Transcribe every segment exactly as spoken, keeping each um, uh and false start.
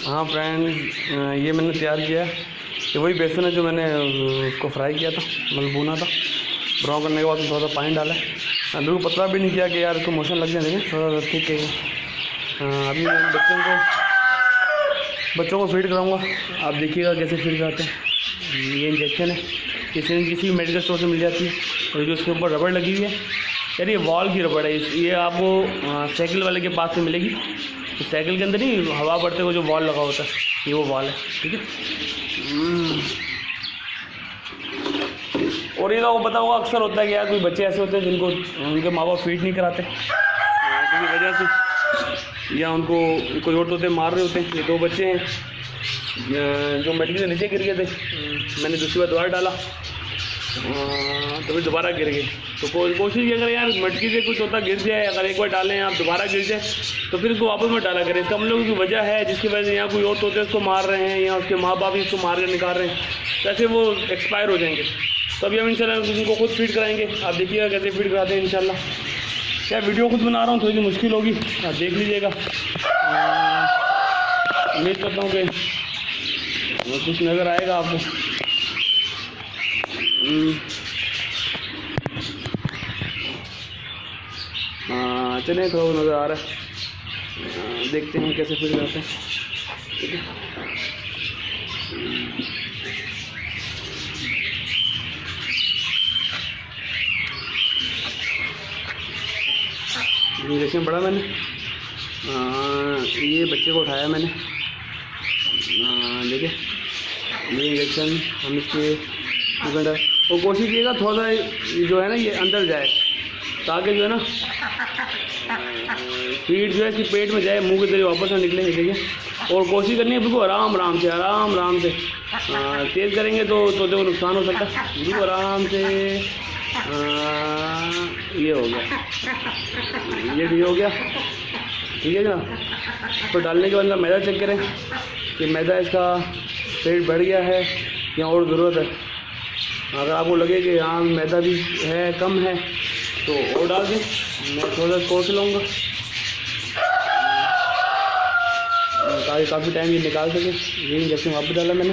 हाँ फ्रेंड्स, ये मैंने तैयार किया है। ये वही बेसन है जो मैंने उसको फ्राई किया था, मतलब भुना था। ब्राउन करने के बाद थोड़ा सा पानी डाला है। बिल्कुल पतला भी नहीं किया कि यार इसको मोशन लग जाए, लेकिन थोड़ा सा ठीक है। अभी मैं बच्चों को बच्चों को फीड कराऊंगा। आप देखिएगा कैसे फीड कराते हैं। ये इंजेक्शन है, किसी न किसी मेडिकल स्टोर से मिल जाती है। और जो इसके ऊपर रबड़ लगी हुई है यार, ये वॉल की रबड़ है। ये आपको साइकिल वाले के पास से मिलेगी। तो साइकिल के अंदर ही हवा बढ़ते हुए जो वॉल लगा होता है, ये वो वॉल है, ठीक है। और ये वो पता होगा, अक्सर होता है कि यार कोई बच्चे ऐसे होते हैं जिनको उनके माँ बाप फीड नहीं कराते किसी वजह से, या उनको कोई और तोते मार रहे होते हैं। ये दो बच्चे हैं जो मटकी से नीचे गिर गए थे। मैंने दूसरी बार दोबारा डाला तो फिर दोबारा गिर गए। तो को, कोशिश ये करें यार, मटकी से कोई तोता गिर जाए, अगर एक बार डालें आप दोबारा गिर जाए तो फिर इसको वापस मत डाला करें। इसका मतलब की वजह है जिसकी वजह से यहाँ कोई और तोते उसको मार रहे हैं या उसके माँ बाप ही इसको मार कर निकाल रहे हैं, कैसे वो एक्सपायर हो जाएंगे। तो अभी हम इंशाल्लाह उनको खुद फीड कराएंगे। आप देखिएगा कैसे फीड कराते हैं इंशाल्लाह। क्या वीडियो खुद बना रहा हूँ, थोड़ी सी मुश्किल होगी, आप देख लीजिएगा। उम्मीद करता हूँ कि कुछ नज़र आएगा आपको। हाँ चलिए, थोड़ा नज़र आ रहा है, देखते हैं कैसे फीड कराते हैं, ठीक है। इंजेक्शन पड़ा मैंने, आ, ये बच्चे को उठाया मैंने, देखिए ये इंजेक्शन हम इसके घंटा। और कोशिश कीजिएगा थोड़ा सा जो है ना ये अंदर जाए, ताकि जो है ना फीड जो है इसके पेट में जाए, मुंह के जरिए वापस ना निकलेंगे, ठीक है। और कोशिश करनी है बिल्कुल आराम आराम से, आराम आराम से। तेज़ करेंगे तो तोते को नुकसान हो सकता है। बिल्कुल आराम से। आ, ये हो गया, ये भी हो गया, ठीक है ना। तो डालने के बाद मैदा चेक करें कि मैदा इसका पेट बढ़ गया है या और ज़रूरत है। अगर आपको लगे कि हाँ मैदा भी है, कम है, तो और डाल दें। मैं थोड़ा सा कोट लूँगा ताकि काफ़ी टाइम ये निकाल सके। ये इंजेक्शन वापस डाला मैंने,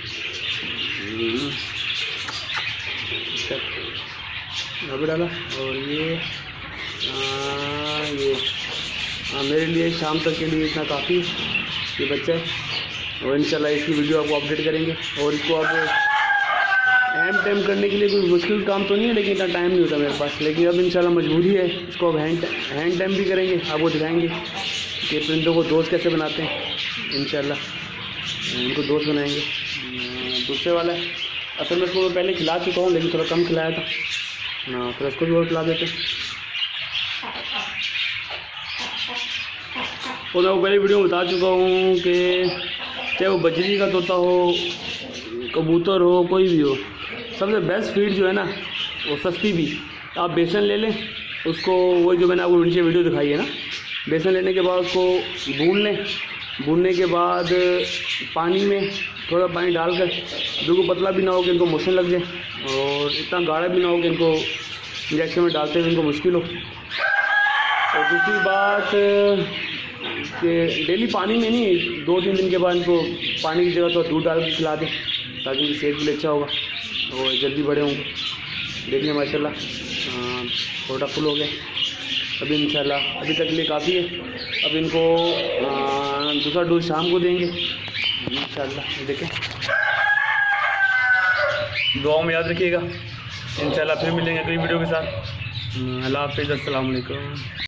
वापस डाला। और ये आ, ये आ, मेरे लिए शाम तक के लिए इतना काफ़ी ये बच्चा है। और इंशाल्लाह इसकी वीडियो आपको अपडेट करेंगे। और इसको आप हैंड टाइम करने के लिए कोई मुश्किल काम तो नहीं है, लेकिन इतना टाइम नहीं होता मेरे पास। लेकिन अब इंशाल्लाह मजबूरी है, इसको अब हैंड हैंड टाइम भी करेंगे, आपको दिखाएंगे कि परिंदों को दोस्त कैसे बनाते हैं। इंशाल्लाह इनको दोस्त बनाएंगे। दूसरे वाला असल में इसको मैं पहले खिला चुका हूँ, लेकिन थोड़ा कम खिलाया था ना, फिर इसको भी और खिला देते। और मैं वो पहले वीडियो में बता चुका हूँ कि चाहे वो बजरी का तोता हो, कबूतर हो, कोई भी हो, सबसे बेस्ट फीड जो है ना वो सस्ती भी। आप बेसन ले लें, उसको वही जो मैंने आपको नीचे वीडियो दिखाई है ना, बेसन लेने के बाद उसको भून लें। भूनने के बाद पानी में थोड़ा पानी डालकर, बिल्कुल पतला भी ना हो कि इनको मोशन लग जाए, और इतना गाढ़ा भी ना हो कि इनको इंजेक्शन में डालते हुए इनको मुश्किल हो। और दूसरी बात कि डेली पानी में नहीं, दो तीन दिन के बाद इनको पानी की जगह तो दूध डाल के खिला दें, ताकि इनकी सेहत के लिए अच्छा होगा और जल्दी बड़े होंगे। देखिए माशाल्लाह छोटा फुल हो गया। अभी इंशाल्लाह अभी तक लिए काफ़ी है। अब इनको आ, दूसरा डोज शाम को देंगे इंशाल्लाह। देखें, दुआओं में याद रखिएगा। इंशाल्लाह फिर मिलेंगे अगली वीडियो के साथ। अल्लाह हाफ़िज़, अस्सलाम वालेकुम।